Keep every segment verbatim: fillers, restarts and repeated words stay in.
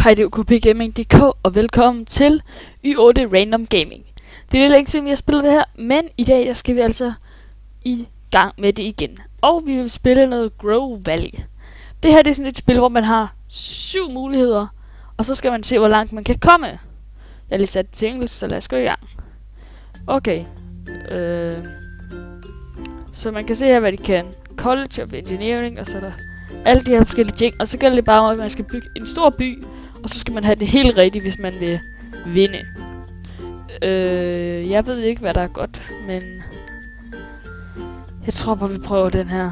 Hej, det er O K P Gaming punktum D K, og velkommen til Y otte Random Gaming. Det er lidt længe siden, vi har spillet det her, men i dag der skal vi altså i gang med det igen. Og vi vil spille noget Grow Valley. Det her det er sådan et spil, hvor man har syv muligheder, og så skal man se, hvor langt man kan komme. Jeg har lige sat til engelsk, så lad os gå i gang. Okay. Øh... Så man kan se her, hvad de kan. College of Engineering, og så er der alle de her forskellige ting. Og så gælder det bare om, at man skal bygge en stor by, og så skal man have det helt rigtigt, hvis man vil vinde. Øh, jeg ved ikke, hvad der er godt, men jeg tror bare, vi prøver den her.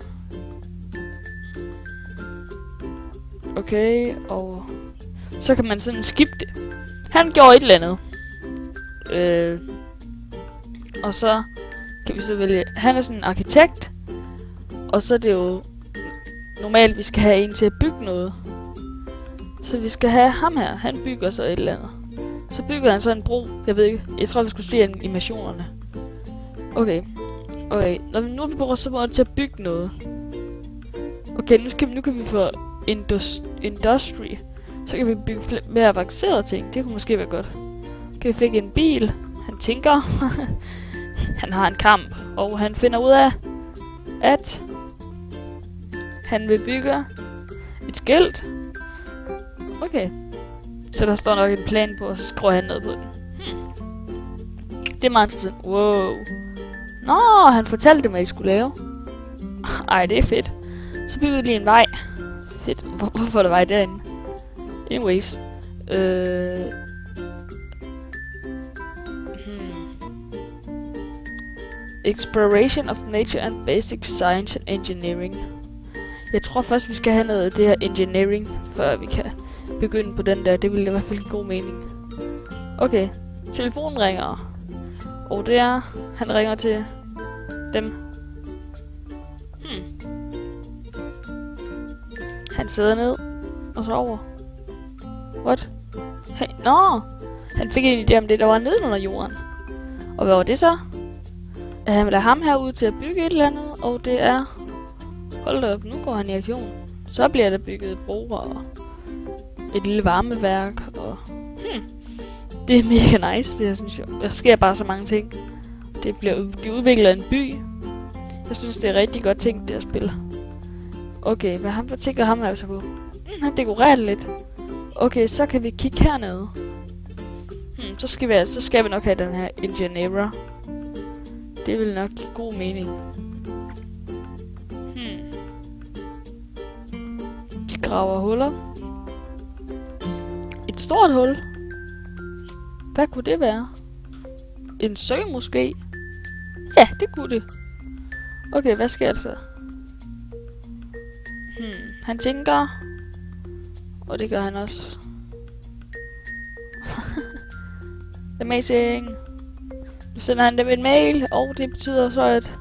Okay, og så kan man sådan skippe det. Han gjorde et eller andet. Øh, og så kan vi så vælge, han er sådan en arkitekt, og så er det jo normalt, vi skal have en til at bygge noget. Så vi skal have ham her, han bygger så et eller andet. Så bygger han så en bro, jeg ved ikke, jeg tror vi skulle se animationerne. Okay, okay, når vi nu er vi bruger så meget til at bygge noget. Okay, nu, skal, nu kan vi få indus, industry, så kan vi bygge flere, mere avancerede ting, det kunne måske være godt. Okay, vi fik en bil, han tænker, han har en kamp, og han finder ud af, at han vil bygge et skilt. Okay. Så der står nok en plan på, og så skruer han noget på den. Hmm. Det er meget interessant. Wow. Nå, han fortalte dem, hvad I skulle lave. Ej, det er fedt. Så bygger vi lige en vej. Fedt. Hvor, hvorfor er der vej derinde? Anyways. Øh... Hmm. Exploration of nature and basic science and engineering. Jeg tror først, vi skal have noget af det her engineering, før vi kan begynde på den der. Det ville i hvert fald give god mening. Okay, telefonen ringer. Og det er, han ringer til dem. Hmm. Han sidder ned og så over. What? Hey, nå! Han fik en idé om det, der var nede under jorden. Og hvad var det så? At han vil have ham herude til at bygge et eller andet, og det er... Hold da op, nu går han i aktion. Så bliver der bygget broer og et lille varmeværk og... Hmm, det er mega nice, det her, synes jeg. Der sker bare så mange ting. Det bliver, de udvikler en by. Jeg synes, det er rigtig godt tænkt, det her spil. Okay, hvad, ham, hvad tænker ham altså på? Hmm, han dekorerer det lidt. Okay, så kan vi kigge hernede. Hmm, så skal vi, så skal vi nok have den her engineer. Det vil nok give god mening. Hmm. De graver huller. Et stort hul. Hvad kunne det være? En sø måske? Ja, det kunne det. Okay, hvad sker der så? Hmm, han tænker. Og det gør han også. Amazing. Nu sender han dem en mail, og det betyder så at...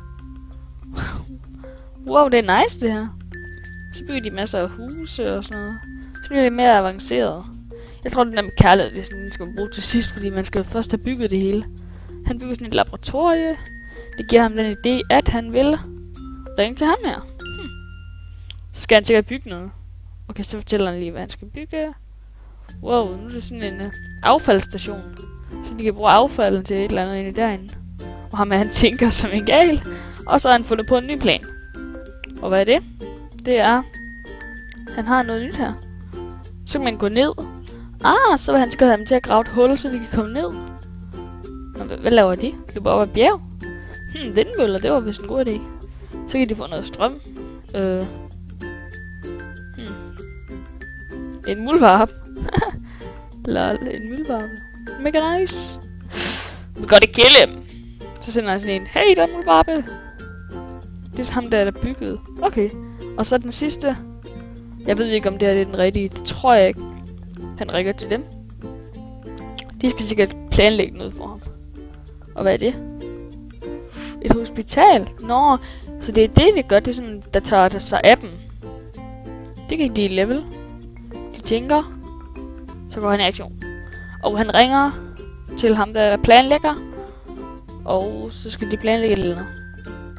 Wow, det er nice det her. Så bygger de masser af huse og sådan noget. Så bliver det mere avanceret. Jeg tror, den der med kærlighed, det er sådan, den skal man bruge til sidst, fordi man skal først have bygget det hele. Han bygger sådan et laboratorie. Det giver ham den idé, at han vil ringe til ham her. Hmm. Så skal han sikkert bygge noget. Okay, så fortæller han lige, hvad han skal bygge. Wow, nu er det sådan en uh, affaldsstation. Så de kan bruge affaldet til et eller andet inde derinde. Og ham er han tænker som en gal. Og så har han fundet på en ny plan. Og hvad er det? Det er... Han har noget nyt her. Så kan man gå ned. Ah, så vil han skal have dem til at grave et hul, så de kan komme ned. Nå, hvad, hvad laver de? Løber op ad bjerg? Hmm, vindmøller, det var vist en god idé. Så kan de få noget strøm. Øh... Hmm. En muldvarp. Lol, en muldvarp. Mega nice. We gotta kill him. Så sender han sådan en. Hey, der er en muldvarpe. Det er ham, der er bygget. Okay. Og så den sidste. Jeg ved ikke, om det er den rigtige. Det tror jeg ikke. Han ringer til dem. De skal sikkert planlægge noget for ham. Og hvad er det? Et hospital. Nå, så det er det, det gør. Det er sådan, der tager sig af dem. Det kan de level. De tænker. Så går han i aktion. Og han ringer til ham, der planlægger. Og så skal de planlægge et eller andet.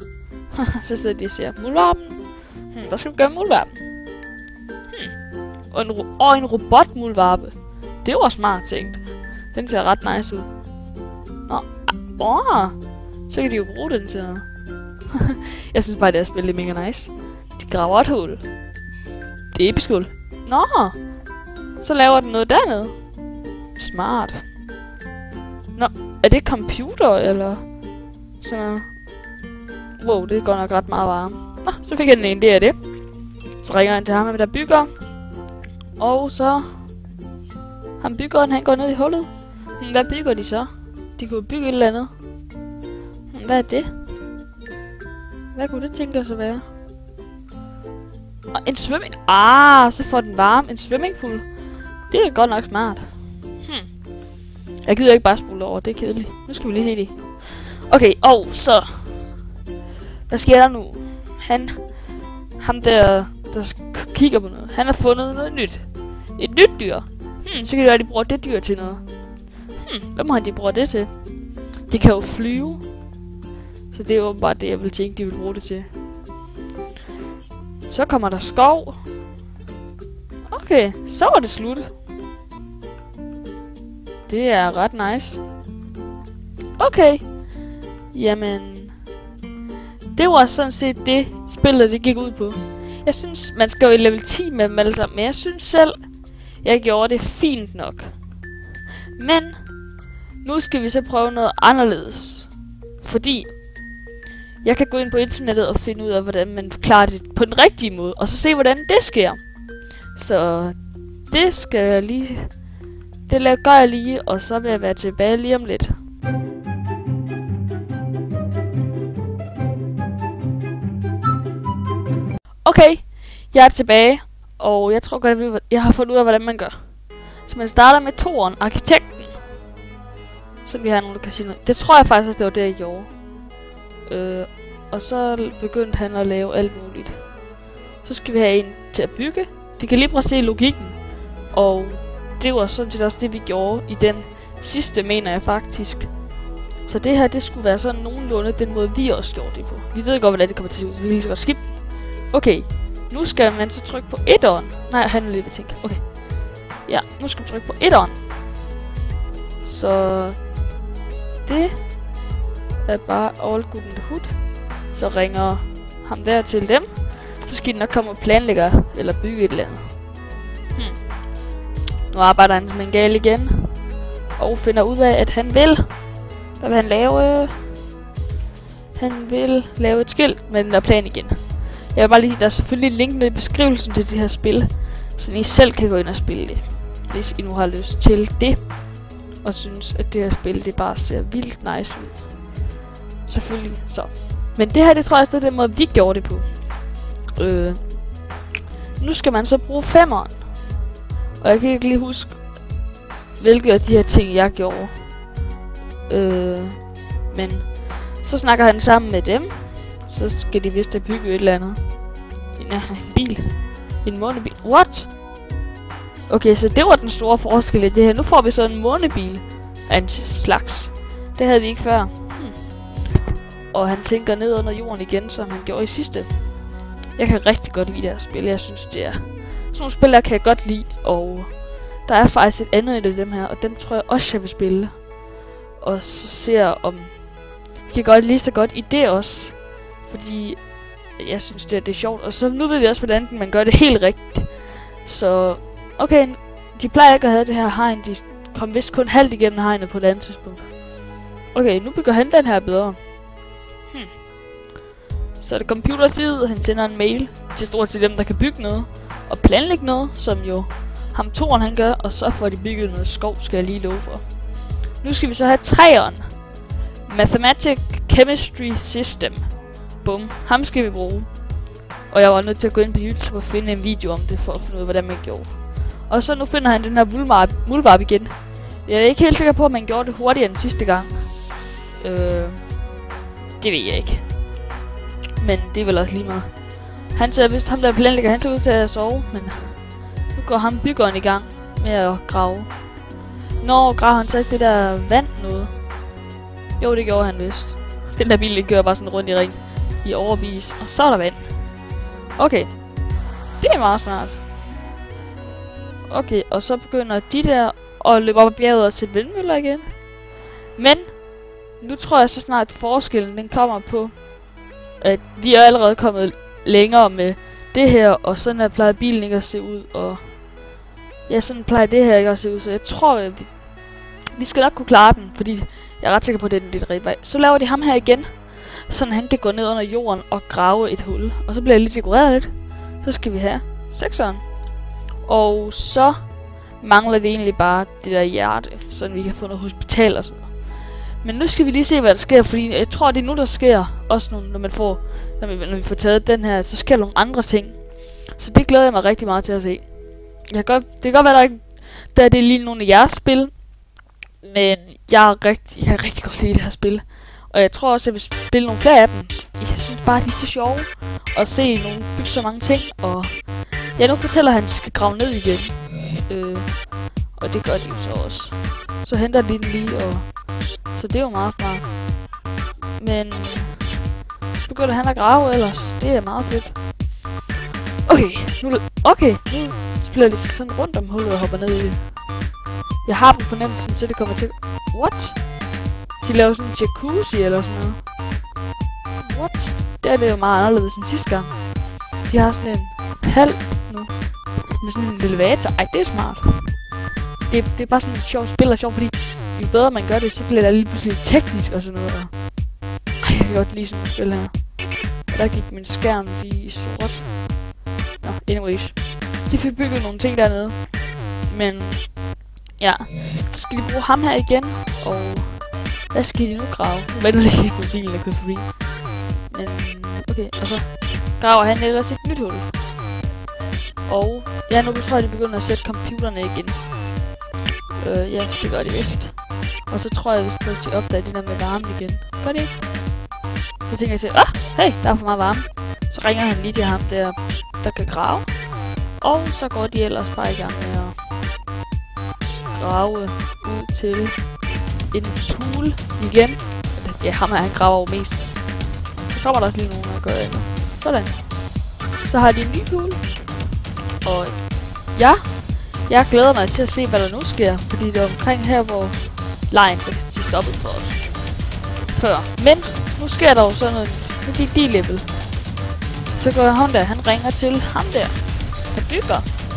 Så sidder de og siger, muldvarpen. Hmm, hvad skal du gøre med muldvarpen? Hmm. Og en, ro- og en robotmuldvarpe. Det var smart tænkt. Den ser ret nice ud. Nå, åh, så kan de jo bruge den til noget. Jeg synes bare, det her spil er mega nice. De graver et hul. Det er episk hul. Nå, så laver den noget dernede. Smart. Nå, er det computer, eller sådan noget? Wow, det går nok ret meget varme. Nå, så fik jeg den ene, det er det. Så ringer han til ham, der bygger. Og så... Han byggeren, han går ned i hullet. Hvad bygger de så? De kunne bygge et eller andet. Hvad er det? Hvad kunne det tænke sig at være? Og en swimming... Ah, så får den varme. En swimmingpool. Det er godt nok smart. Hmm. Jeg gider ikke bare spole over, det er kedeligt. Nu skal vi lige se det. Okay, og så... Hvad sker der nu? Han... Ham der, der kigger på noget. Han har fundet noget nyt. Et nyt dyr. Hmm, så kan det være, at de bruger det dyr til noget. Hmm, hvad må han de bruger det til? De kan jo flyve. Så det er jo bare det, jeg vil tænke, de vil bruge det til. Så kommer der skov. Okay, så var det slut. Det er ret nice. Okay. Jamen... Det var sådan set det, spillet det gik ud på. Jeg synes, man skal jo i level ti med dem alle sammen. Men jeg synes selv, jeg gjorde det fint nok. Men... Nu skal vi så prøve noget anderledes. Fordi... Jeg kan gå ind på internettet og finde ud af, hvordan man klarer det på den rigtige måde. Og så se, hvordan det sker. Så... Det skal jeg lige... Det gør jeg lige, og så vil jeg være tilbage lige om lidt. Okay, jeg er tilbage, og jeg tror godt, at jeg har fundet ud af, hvordan man gør. Så man starter med toeren, arkitekten. Så vi har nogen, der kan sige noget. Det tror jeg faktisk, at det var det, jeg gjorde. Øh, og så begyndte han at lave alt muligt. Så skal vi have en til at bygge. Vi kan lige prøve at se logikken. Og det var sådan set også det, vi gjorde i den sidste, mener jeg faktisk. Så det her, det skulle være sådan nogenlunde den måde, vi også gjorde det på. Vi ved godt, hvordan det kommer til at se ud, så vi kan lige så godt skippe den. Okay, nu skal man så trykke på etteren. Nej, han er lige ved at tænke. Okay. Ja, nu skal vi trykke på etteren. Så det er bare all good in the hood. Så ringer ham der til dem. Så skal de nok komme og planlægge eller bygge et eller andet. Hmm. Nu arbejder han som en gal igen. Og finder ud af, at han vil. Hvad vil han lave? Han vil lave et skilt med den der plan igen. Jeg vil bare lige sige, der er selvfølgelig et link nede i beskrivelsen til det her spil. Så I selv kan gå ind og spille det. Hvis I nu har lyst til det. Og synes, at det her spil, det bare ser vildt nice ud. Selvfølgelig, så. Men det her, det tror jeg også, det er den måde, vi gjorde det på. Øh. Nu skal man så bruge femmeren. Og jeg kan ikke lige huske, hvilke af de her ting, jeg gjorde. Øh. Men så snakker han sammen med dem. Så skal de vist have bygget et eller andet. En, en bil. En månebil. What? Okay, så det var den store forskel i det her. Nu får vi så en månebil af en slags. Det havde vi ikke før. Hmm. Og han tænker ned under jorden igen, som han gjorde i sidste. Jeg kan rigtig godt lide det her spil. Jeg synes, det er... Sådan nogle spil, der kan jeg godt lide. Og der er faktisk et andet end dem her. Og dem tror jeg også, jeg vil spille. Og så ser om... Vi kan godt lide så godt i det også. Fordi jeg synes, det er, det er sjovt. Og så nu ved vi også, hvordan man gør det helt rigtigt. Så okay, de plejer ikke at have det her hegn. De kom vist kun halvt igennem hegnet på et andet tidspunkt. Okay, nu bygger han den her bedre. Hmm. Så er det computertid. Han sender en mail til stort set dem, der kan bygge noget. Og planlægge noget, som jo ham toren han gør. Og så får de bygget noget skov, skal jeg lige love for. Nu skal vi så have træeren. Mathematic Chemistry System. Bum, ham skal vi bruge. Og jeg var nødt til at gå ind på YouTube og finde en video om det, for at finde ud af, hvordan man gjorde. Og så nu finder han den her muldvarp igen. Jeg er ikke helt sikker på, at man gjorde det hurtigere end sidste gang. Øh, det ved jeg ikke. Men det er vel også lige meget. Han ser vist ham der planlægger, han ser ud til at sove, men nu går ham byggeren i gang med at grave. Når graver han så ikke det der vand noget? Jo, det gjorde han vist. Den der bil, den kører bare sådan rundt i ring i overvis, og så er der vand. Okay, det er meget smart. Okay, og så begynder de der at løbe op ad bjerget og sætte vindmøller igen. Men nu tror jeg så snart forskellen den kommer på, at vi er allerede kommet længere med det her, og sådan her plejer bilen ikke at se ud, og ja, sådan plejer det her ikke at se ud, så jeg tror, at vi, vi skal nok kunne klare den, fordi jeg er ret sikker på, at det er den lidt rigtige vej. Så laver de ham her igen, sådan han kan gå ned under jorden og grave et hul, og så bliver det lidt dekoreret lidt. Så skal vi have sekseren. Og så mangler vi egentlig bare det der hjerte, så vi kan få noget hospital og sådan noget. Men nu skal vi lige se, hvad der sker, fordi jeg tror, det er nu, der sker, også nu, når man får, når vi, når vi får taget den her, så sker der nogle andre ting. Så det glæder jeg mig rigtig meget til at se. Jeg kan godt, det kan godt være, der ikke der er det lige nogle af jeres spil, men jeg, er rigtig, jeg kan rigtig godt lide det her spil. Og jeg tror også, at jeg vil spille nogle flere af dem. Jeg synes bare, de er så sjove at se nogen bygge så mange ting. Og ja, nu fortæller han, at de skal grave ned igen. Øh, og det gør de jo så også. Så henter de den lige, og så det er jo meget smart. Men så begynder han at grave ellers. Det er meget fedt. Okay, nu, okay, nu spiller de sådan rundt om hullet og hopper ned i det. Jeg har på fornemmelsen, så det kommer til... What? De laver sådan en jacuzzi eller sådan noget. What? Det er det jo meget anderledes end sidste gang. De har sådan en halv nu. Med sådan en elevator. Ej, det er smart. Det, det er bare sådan et sjovt spil og sjovt, fordi jo bedre man gør det, så bliver det lige pludselig teknisk og sådan noget. Ej, jeg kan godt lide sådan et spil her. Og der gik min skærm lige i sort. Nå, anyways. De fik bygget nogle ting dernede. Men ja, så skal de bruge ham her igen. Og hvad skal de nu grave? Hvad er det lige på bilen, der kører forbi? Men okay, og så graver han ellers et nyt hul. Og ja, nu tror jeg, de begynder at sætte computerne igen. Øh, ja, det gør de vist. Og så tror jeg, hvis de opdager det der med varme igen. Gør det ikke? Så tænker jeg til, ah, hey, der er for meget varme. Så ringer han lige til ham der, der kan grave. Og så går de ellers bare i gang med at grave ud til en pool igen. Ja, ham her, han graver over mest. Så kommer der også lige nogen, der gør det. Sådan. Så har de en ny pool. Og ja, jeg glæder mig til at se, hvad der nu sker. Fordi det er omkring her, hvor lejen de stoppede for os før. Men nu sker der jo sådan noget. Nu gik de level. Så går han der, han ringer til ham der, der bygger.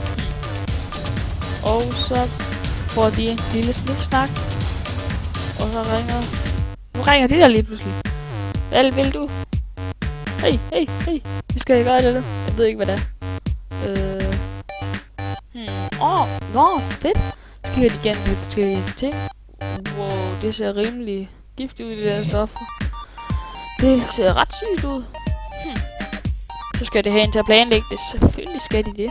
Og så får de en lille sniksnak. Og så ringer... Nu ringer de der lige pludselig. Hvad vil du? Hey, hey, hey. Vi skal gøre det. Jeg ved ikke, hvad det er. Øh... Hmm. Åh, oh, nå, fedt. Så skal vi igennem lidt forskellige ting. Wow, det ser rimelig giftigt ud i det der stof. Det ser ret sygt ud. Hmm. Så skal det have en til at planlægge det. Selvfølgelig skal de det.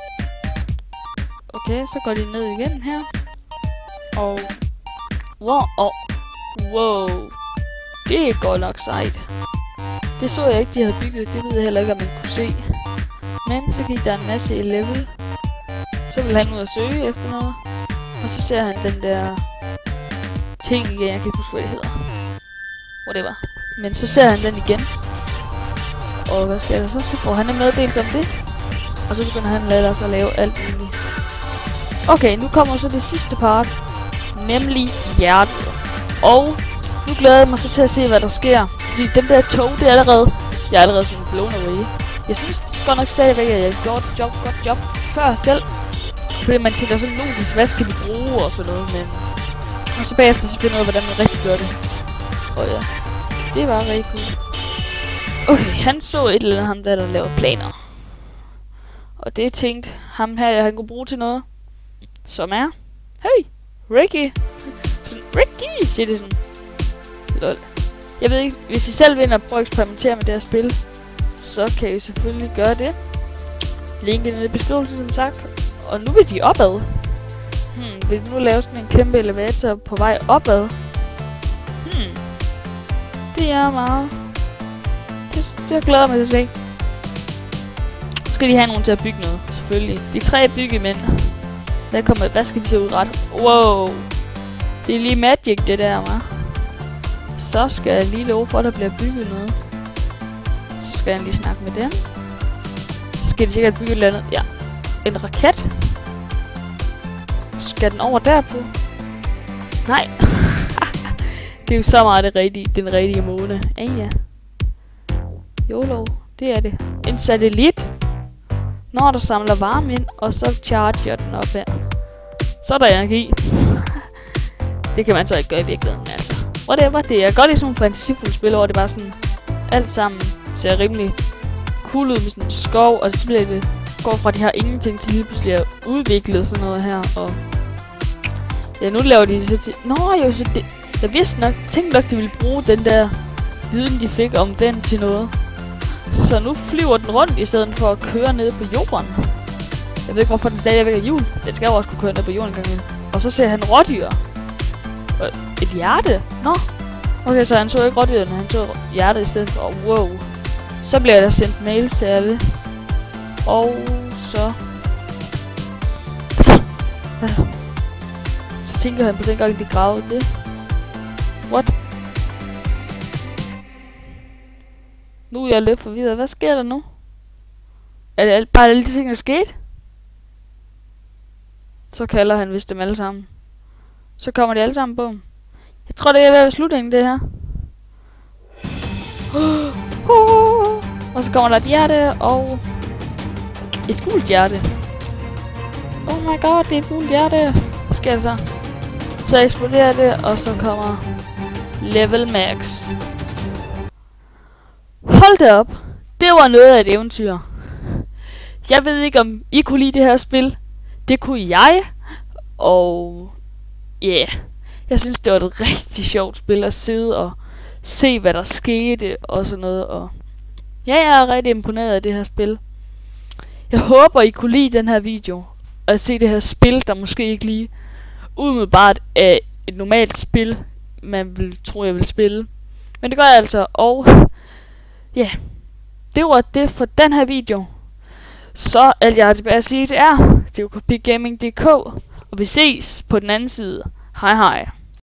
Okay, så går de ned igen her. Og... Wow, oh. Wow. Det er godt nok sejt. Det så jeg ikke, de havde bygget. Det ved jeg heller ikke, om man kunne se. Men så gik der en masse i level. Så vil han ud og søge efter noget. Og så ser han den der ting igen. Jeg kan ikke huske, hvad det hedder. Whatever. Men så ser han den igen. Og hvad skal der så? Så får han en meddelelse om det. Og så begynder han ellers at lave alt muligt. Okay, nu kommer så det sidste part. Nemlig hjertet. Og nu glæder jeg mig så til at se, hvad der sker. Fordi den der tog, det er allerede... Jeg er allerede sådan blown away. Jeg synes det godt nok stadigvæk, at jeg har gjort et job, godt job før selv. Fordi man tænker sådan logisk, hvad skal vi bruge og sådan noget. Men... Og så bagefter så finder jeg ud af, hvordan man rigtig gør det. Og ja, det var rigtig cool. Okay, han så et eller andet ham der, der laver planer. Og det tænkte ham her, han kunne bruge til noget. Som er... Hey, Ricky! Sådan, Ricky, siger det sådan. Lol. Jeg ved ikke, hvis I selv vil ind og prøve at eksperimentere med det her spil, så kan I selvfølgelig gøre det. Linken i beskrivelsen, som sagt. Og nu vil de opad. Hmm, vil de nu lave sådan en kæmpe elevator på vej opad? Hmm. Det er meget. Det, det glæder mig til at se. Så skal de have nogen til at bygge noget, selvfølgelig. De tre byggemænd. Der kommer, hvad skal de så udrette? Wow. Det er lige magic, det der, hva'? Så skal jeg lige love for, at der bliver bygget noget. Så skal jeg lige snakke med dem. Så skal de sikkert bygge et eller andet. Ja. En raket. skal den over derpå? Nej. Det er jo så meget det rigtige, den rigtige måne. Ja, ja. YOLO, det er det. En satellit. Når du samler varme ind, og så charger den op her. Så er der energi. Det kan man så ikke gøre i virkeligheden, men altså. Whatever, det er godt i sådan nogle fantasifulde spil, hvor det bare sådan, alt sammen ser rimelig cool ud med sådan en skov, og så bliver det, går fra de her ingenting til lige pludselig at udvikle sådan noget her, og ja, nu laver de så til, nå jo, så det, jeg vidste nok, tænkte nok, de ville bruge den der viden, de fik om den til noget. Så nu flyver den rundt, i stedet for at køre ned på jorden. Jeg ved ikke, hvorfor den stadigvæk er hjul. Den skal jo også kunne køre ned på jorden en gang. Og så ser han rådyr. Et hjerte? Nå. Okay, så han så ikke rådyrene, han så hjertet i stedet for. Oh, wow. Så bliver der sendt mails til alle. Og så... Så, så tænker han på den gang, de gravede det. What? Nu er jeg lidt forvirret. Hvad sker der nu? Er det alt, bare alle de ting, der skete? Så kalder han vist dem alle sammen. Så kommer de alle sammen på. Jeg tror, det er ved at være slutningen, det her. Og så kommer der et hjerte og et gult hjerte. Oh my god, det er et gult hjerte. Hvad sker der så? Så eksploderer det, og så kommer level max. Hold da op. Det var noget af et eventyr. Jeg ved ikke, om I kunne lide det her spil. Det kunne jeg. Og ja, yeah. Jeg synes, det var et rigtig sjovt spil at sidde og se, hvad der skete og sådan noget. Og ja, jeg er rigtig imponeret af det her spil. Jeg håber, I kunne lide den her video. Og at se det her spil, der måske ikke lige umiddelbart er et normalt spil, man vil tro, jeg vil spille. Men det gør jeg altså. Og ja, yeah. Det var det for den her video. Så alt jeg har tilbage at sige, det er, det er jo Big Gaming punktum d k. Og vi ses på den anden side. Hej hej.